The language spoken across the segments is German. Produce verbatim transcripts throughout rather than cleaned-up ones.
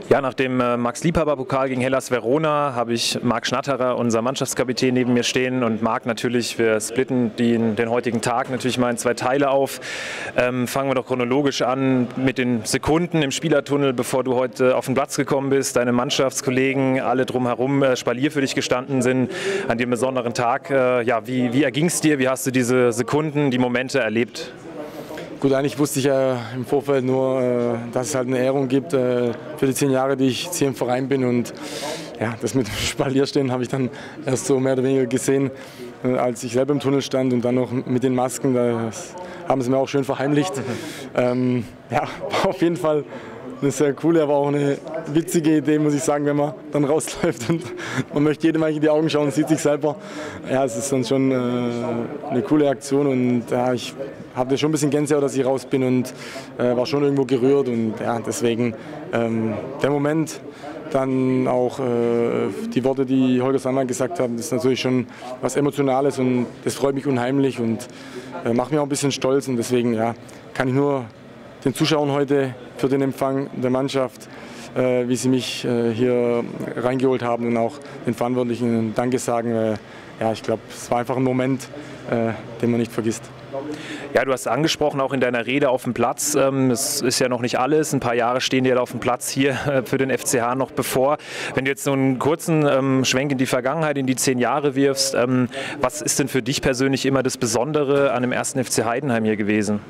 Ja, nach dem äh, Max-Liebhaber-Pokal gegen Hellas Verona habe ich Marc Schnatterer, unser Mannschaftskapitän, neben mir stehen. Und Marc, natürlich, wir splitten den, den heutigen Tag natürlich mal in zwei Teile auf. Ähm, fangen wir doch chronologisch an mit den Sekunden im Spielertunnel, bevor du heute auf den Platz gekommen bist. Deine Mannschaftskollegen, alle drumherum äh, Spalier für dich gestanden sind an dem besonderen Tag. Äh, ja, wie, wie erging es dir? Wie hast du diese Sekunden, die Momente erlebt? Gut, eigentlich wusste ich ja im Vorfeld nur, äh, dass es halt eine Ehrung gibt äh, für die zehn Jahre, die ich jetzt hier im Verein bin. Und ja, das mit dem Spalierstehen habe ich dann erst so mehr oder weniger gesehen, äh, als ich selber im Tunnel stand und dann noch mit den Masken. Das haben sie mir auch schön verheimlicht. Ähm, ja, war auf jeden Fall eine sehr coole, aber auch eine witzige Idee, muss ich sagen, wenn man dann rausläuft und man möchte jedem eigentlich in die Augen schauen und sieht sich selber. Ja, es ist dann schon äh, eine coole Aktion und ja, ich hatte schon ein bisschen Gänsehaut, dass ich raus bin und äh, war schon irgendwo gerührt und ja, deswegen ähm, der Moment, dann auch äh, die Worte, die Holger Sandmann gesagt hat, das ist natürlich schon was Emotionales und das freut mich unheimlich und äh, macht mich auch ein bisschen stolz und deswegen ja, kann ich nur den Zuschauern heute für den Empfang der Mannschaft, äh, wie sie mich äh, hier reingeholt haben und auch den Verantwortlichen Danke sagen. Äh, ja, ich glaube, es war einfach ein Moment, äh, den man nicht vergisst. Ja, du hast angesprochen, auch in deiner Rede auf dem Platz, ähm, es ist ja noch nicht alles, ein paar Jahre stehen dir auf dem Platz hier äh, für den F C H noch bevor. Wenn du jetzt so einen kurzen ähm, Schwenk in die Vergangenheit, in die zehn Jahre wirfst, ähm, was ist denn für dich persönlich immer das Besondere an dem ersten F C Heidenheim hier gewesen?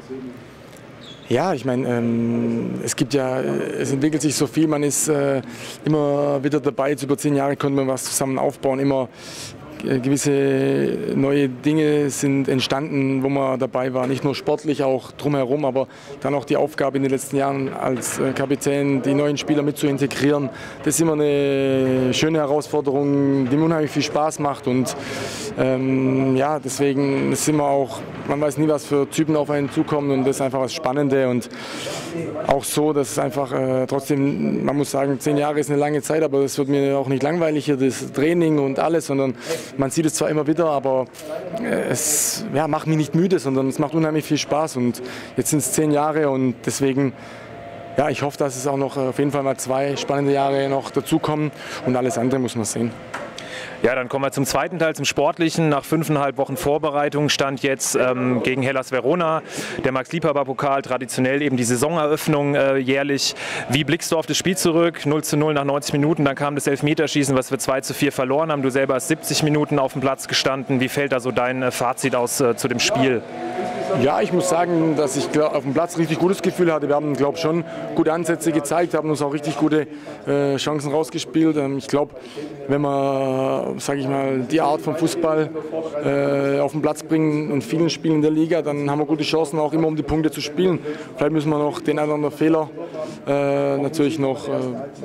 Ja, ich meine, ähm, es gibt ja, es entwickelt sich so viel, man ist äh, immer wieder dabei, jetzt über zehn Jahre konnte man was zusammen aufbauen, immer gewisse neue Dinge sind entstanden, wo man dabei war, nicht nur sportlich, auch drumherum, aber dann auch die Aufgabe in den letzten Jahren als Kapitän, die neuen Spieler mit zu integrieren. Das ist immer eine schöne Herausforderung, die mir unheimlich viel Spaß macht und ähm, ja, deswegen ist immer auch, man weiß nie, was für Typen auf einen zukommen und das ist einfach das Spannende und auch so, dass es einfach äh, trotzdem, man muss sagen, zehn Jahre ist eine lange Zeit, aber es wird mir auch nicht langweilig hier, das Training und alles, sondern man sieht es zwar immer wieder, aber es ja, macht mich nicht müde, sondern es macht unheimlich viel Spaß. Und jetzt sind es zehn Jahre und deswegen, ja, ich hoffe, dass es auch noch auf jeden Fall mal zwei spannende Jahre noch dazukommen und alles andere muss man sehen. Ja, dann kommen wir zum zweiten Teil, zum Sportlichen. Nach fünfeinhalb Wochen Vorbereitung stand jetzt ähm, gegen Hellas Verona der Max-Liebhaber-Pokal, traditionell eben die Saisoneröffnung äh, jährlich. Wie blickst du auf das Spiel zurück? null zu null nach neunzig Minuten, dann kam das Elfmeterschießen, was wir zwei zu vier verloren haben. Du selber hast siebzig Minuten auf dem Platz gestanden. Wie fällt da so dein äh, Fazit aus äh, zu dem Spiel? Ja, ich muss sagen, dass ich auf dem Platz richtig gutes Gefühl hatte. Wir haben, glaube ich, schon gute Ansätze gezeigt, haben uns auch richtig gute äh, Chancen rausgespielt. Ähm, ich glaube, wenn wir, sage ich mal, die Art von Fußball äh, auf den Platz bringen in vielen Spielen in der Liga, dann haben wir gute Chancen, auch immer um die Punkte zu spielen. Vielleicht müssen wir noch den einen oder anderen Fehler äh, natürlich noch äh,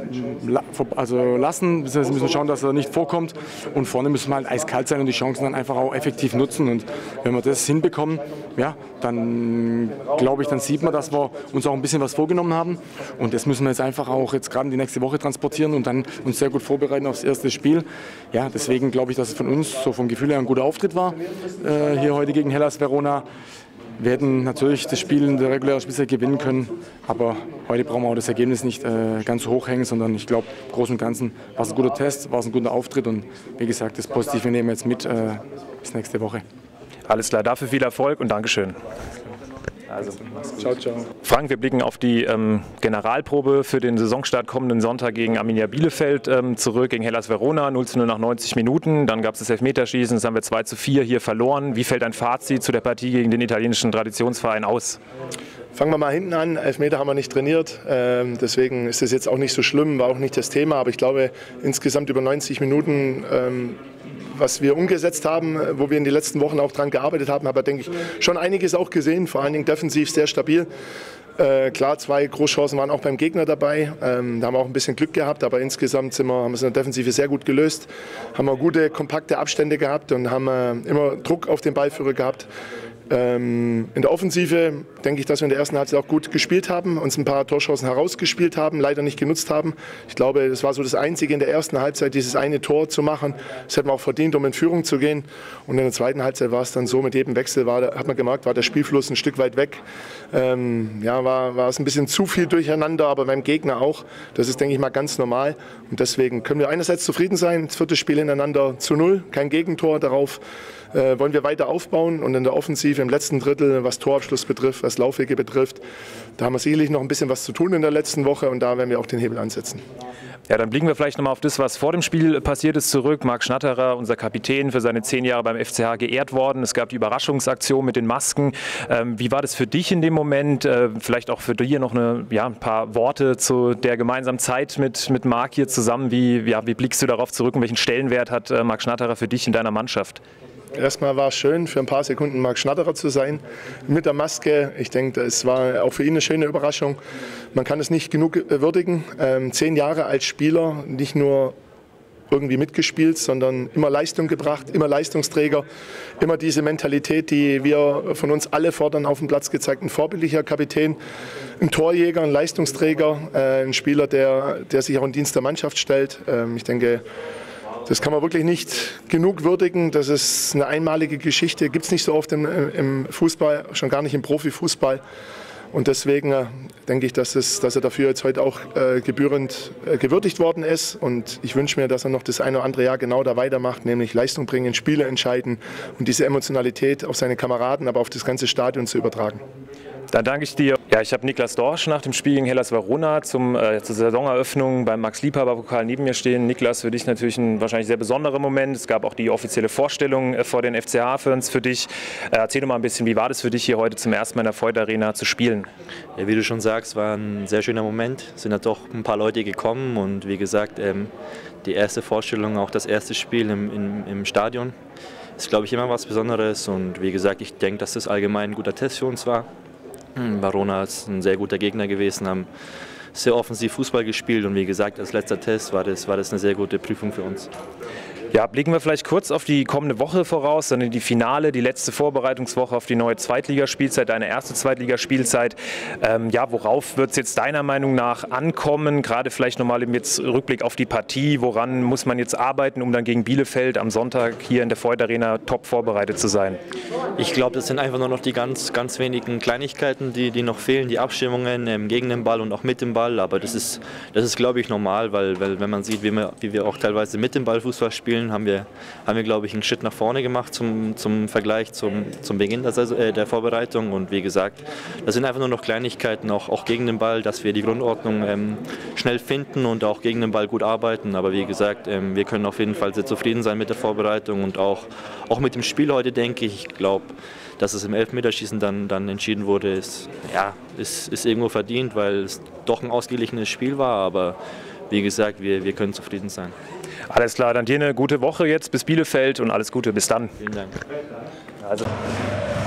also lassen. Wir müssen schauen, dass er nicht vorkommt. Und vorne müssen wir halt eiskalt sein und die Chancen dann einfach auch effektiv nutzen. Und wenn wir das hinbekommen, ja, dann glaube ich, dann sieht man, dass wir uns auch ein bisschen was vorgenommen haben. Und das müssen wir jetzt einfach auch jetzt gerade in die nächste Woche transportieren und dann uns sehr gut vorbereiten aufs erste Spiel. Ja, deswegen glaube ich, dass es von uns so vom Gefühl her ein guter Auftritt war, äh, hier heute gegen Hellas Verona. Wir hätten natürlich das Spiel in der regulären Spielzeit gewinnen können, aber heute brauchen wir auch das Ergebnis nicht äh, ganz so hoch hängen, sondern ich glaube, im Großen und Ganzen war es ein guter Test, war es ein guter Auftritt und wie gesagt, das Positive nehmen wir jetzt mit äh, bis nächste Woche. Alles klar, dafür viel Erfolg und Dankeschön. Also, ciao, ciao. Frank, wir blicken auf die ähm, Generalprobe für den Saisonstart kommenden Sonntag gegen Arminia Bielefeld ähm, zurück, gegen Hellas Verona, null zu null nach neunzig Minuten. Dann gab es das Elfmeterschießen, das haben wir zwei zu vier hier verloren. Wie fällt dein Fazit zu der Partie gegen den italienischen Traditionsverein aus? Fangen wir mal hinten an. Elfmeter haben wir nicht trainiert, ähm, deswegen ist das jetzt auch nicht so schlimm, war auch nicht das Thema. Aber ich glaube, insgesamt über neunzig Minuten, ähm, was wir umgesetzt haben, wo wir in den letzten Wochen auch dran gearbeitet haben, habe ich, denke ich, schon einiges auch gesehen, vor allen Dingen defensiv sehr stabil. Äh, klar, zwei Großchancen waren auch beim Gegner dabei, ähm, da haben wir auch ein bisschen Glück gehabt, aber insgesamt sind wir, haben wir es in der Defensive sehr gut gelöst, haben wir gute, kompakte Abstände gehabt und haben äh, immer Druck auf den Ballführer gehabt. Ähm, in der Offensive denke ich, dass wir in der ersten Halbzeit auch gut gespielt haben, uns ein paar Torchancen herausgespielt haben, leider nicht genutzt haben. Ich glaube, das war so das Einzige in der ersten Halbzeit, dieses eine Tor zu machen. Das hätten wir auch verdient, um in Führung zu gehen. Und in der zweiten Halbzeit war es dann so, mit jedem Wechsel war, hat man gemerkt, war der Spielfluss ein Stück weit weg. Ähm, ja, war, war es ein bisschen zu viel durcheinander, aber beim Gegner auch. Das ist, denke ich mal, ganz normal. Und deswegen können wir einerseits zufrieden sein, das vierte Spiel hintereinander zu null, kein Gegentor. Darauf äh, wollen wir weiter aufbauen. Und in der Offensive im letzten Drittel, was Torabschluss betrifft, was Laufwege betrifft, da haben wir sicherlich noch ein bisschen was zu tun in der letzten Woche und da werden wir auch den Hebel ansetzen. Ja, dann blicken wir vielleicht nochmal auf das, was vor dem Spiel passiert ist, zurück. Marc Schnatterer, unser Kapitän, für seine zehn Jahre beim F C H geehrt worden. Es gab die Überraschungsaktion mit den Masken. Ähm, wie war das für dich in dem Moment? Äh, vielleicht auch für dich noch eine, ja, ein paar Worte zu der gemeinsamen Zeit mit, mit Marc hier zusammen. Wie, ja, wie blickst du darauf zurück und welchen Stellenwert hat äh, Marc Schnatterer für dich in deiner Mannschaft? Erstmal war es schön, für ein paar Sekunden Marc Schnatterer zu sein mit der Maske. Ich denke, es war auch für ihn eine schöne Überraschung. Man kann es nicht genug würdigen. Ähm, zehn Jahre als Spieler, nicht nur irgendwie mitgespielt, sondern immer Leistung gebracht, immer Leistungsträger, immer diese Mentalität, die wir von uns alle fordern, auf dem Platz gezeigt. Ein vorbildlicher Kapitän, ein Torjäger, ein Leistungsträger, äh, ein Spieler, der, der sich auch in Dienst der Mannschaft stellt. Ähm, ich denke, das kann man wirklich nicht genug würdigen. Das ist eine einmalige Geschichte. Gibt es nicht so oft im, im Fußball, schon gar nicht im Profifußball. Und deswegen äh, denke ich, dass, es, dass er dafür jetzt heute auch äh, gebührend äh, gewürdigt worden ist. Und ich wünsche mir, dass er noch das eine oder andere Jahr genau da weitermacht, nämlich Leistung bringen, Spiele entscheiden und diese Emotionalität auf seine Kameraden, aber auf das ganze Stadion zu übertragen. Dann danke ich dir. Ja, ich habe Niklas Dorsch nach dem Spiel gegen Hellas Verona zum, äh, zur Saisoneröffnung beim Max-Liebhaber-Pokal neben mir stehen. Niklas, für dich natürlich ein wahrscheinlich sehr besonderer Moment. Es gab auch die offizielle Vorstellung äh, vor den F C H-Fans für dich. Äh, erzähl doch mal ein bisschen, wie war das für dich, hier heute zum ersten Mal in der Voith Arena zu spielen? Ja, wie du schon sagst, war ein sehr schöner Moment. Es sind ja doch ein paar Leute gekommen und wie gesagt, ähm, die erste Vorstellung, auch das erste Spiel im, im, im Stadion, ist, glaube ich, immer was Besonderes. Und wie gesagt, ich denke, dass das allgemein ein guter Test für uns war. Verona ist ein sehr guter Gegner gewesen, haben sehr offensiv Fußball gespielt und wie gesagt, als letzter Test war das, war das eine sehr gute Prüfung für uns. Ja, blicken wir vielleicht kurz auf die kommende Woche voraus, dann in die Finale, die letzte Vorbereitungswoche auf die neue Zweitligaspielzeit, deine erste Zweitligaspielzeit. Ähm, ja, worauf wird es jetzt deiner Meinung nach ankommen? Gerade vielleicht nochmal im jetzt Rückblick auf die Partie. Woran muss man jetzt arbeiten, um dann gegen Bielefeld am Sonntag hier in der Voith Arena top vorbereitet zu sein? Ich glaube, das sind einfach nur noch die ganz, ganz wenigen Kleinigkeiten, die, die noch fehlen, die Abstimmungen ähm, gegen den Ball und auch mit dem Ball. Aber das ist, das ist glaube ich, normal, weil, weil wenn man sieht, wie wir, wie wir auch teilweise mit dem Ball Fußball spielen, haben wir, haben wir glaube ich, einen Schritt nach vorne gemacht zum, zum Vergleich zum, zum Beginn der, äh, der Vorbereitung. Und wie gesagt, das sind einfach nur noch Kleinigkeiten, auch, auch gegen den Ball, dass wir die Grundordnung ähm, schnell finden und auch gegen den Ball gut arbeiten. Aber wie gesagt, ähm, wir können auf jeden Fall sehr zufrieden sein mit der Vorbereitung und auch, auch mit dem Spiel heute, denke ich. Ich glaube, dass es im Elfmeterschießen dann, dann entschieden wurde, ist, ja, ist, ist irgendwo verdient, weil es doch ein ausgeglichenes Spiel war. Aber wie gesagt, wir, wir können zufrieden sein. Alles klar, dann dir eine gute Woche jetzt bis Bielefeld und alles Gute, bis dann. Vielen Dank. Also.